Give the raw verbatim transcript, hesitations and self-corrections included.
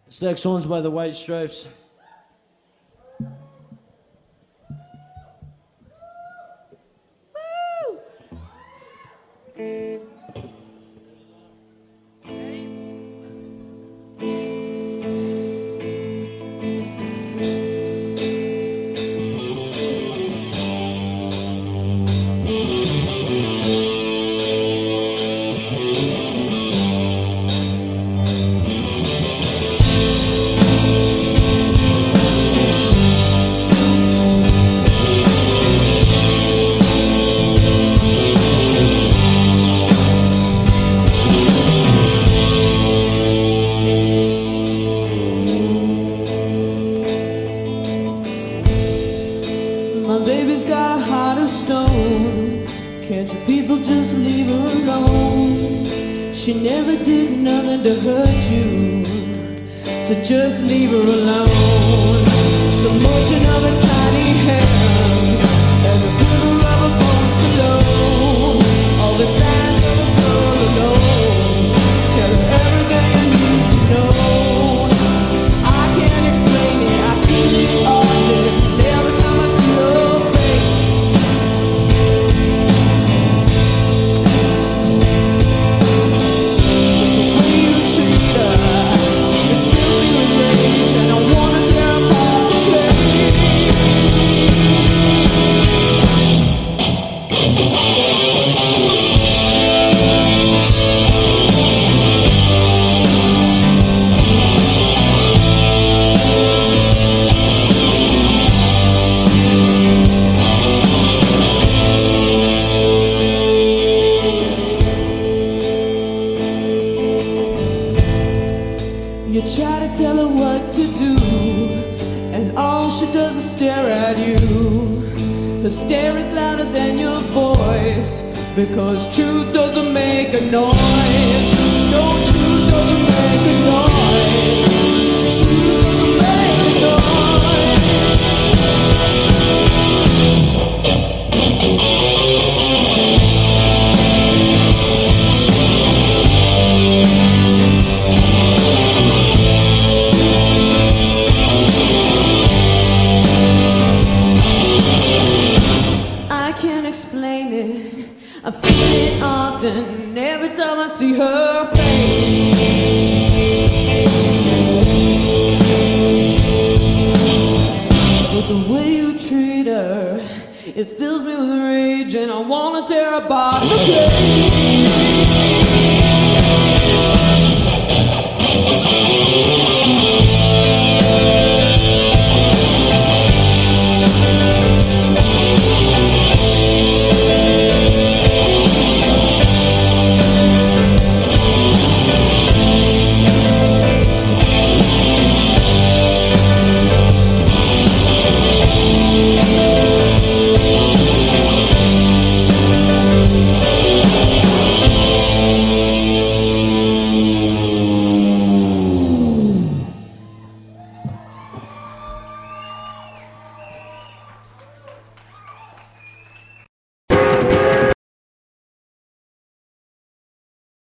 This next one's by the White Stripes. My baby's got a heart of stone. Can't you people just leave her alone? She never did nothing to hurt you, so just leave her alone. The motion of her tiny hands and the quiver of her bones below. All the signs of a girl alone. Tell her everything you need to know. I can't explain it, I feel it often. Every time I see her face, the way you treat her, it fills me with rage, and I wanna tear apart the You try to tell her what to do, and all she does is stare at you. Her stare is louder than your voice, because truth doesn't make a noise. No, truth doesn't make a noise. Truth doesn't make a noise. I can't explain it, I feel it often, every time I see her face. But the way you treat her, it fills me with rage, and I wanna tear apart the place.